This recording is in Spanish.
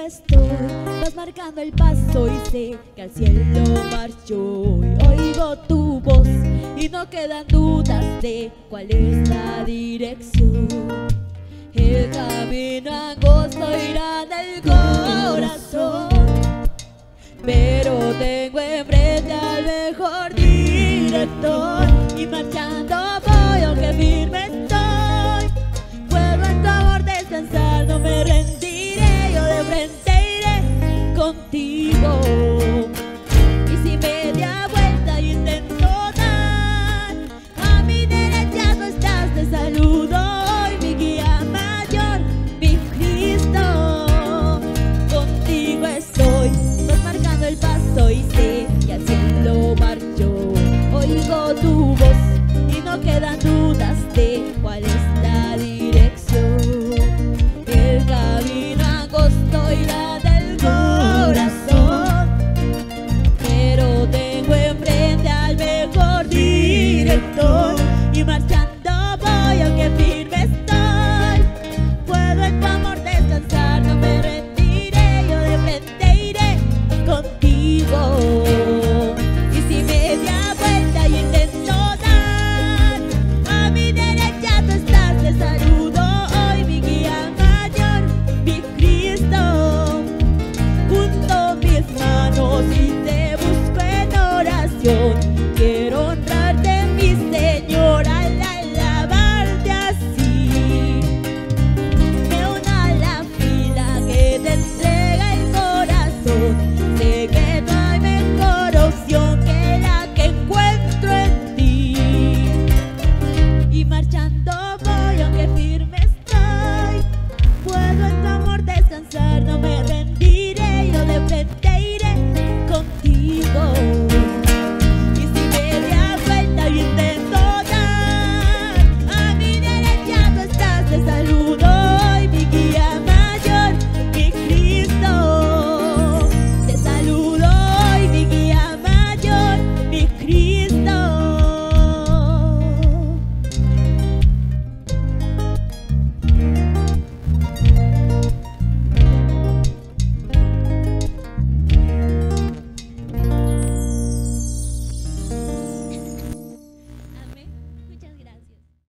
estoy, vas marcando el paso y sé que al cielo marcho y oigo tu voz y no quedan dudas de cuál es la dirección. El camino angosto irá en el corazón, pero tengo enfrente al mejor director y marchando voy aunque firme estoy. Puedo en tu amor descansar, no me rendiré, yo de frente iré contigo. Y si media vuelta y intento dar, a mi derecha tú estás, te saludo hoy, mi guía mayor, mi Cristo. Contigo estoy, vas marcando el paso y sé que al cielo marcho, oigo tu voz y no quedan dudas